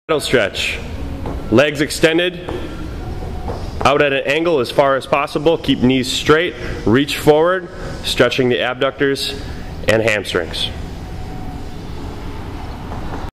Straddle stretch. Legs extended, out at an angle as far as possible. Keep knees straight, reach forward, stretching the abductors and hamstrings.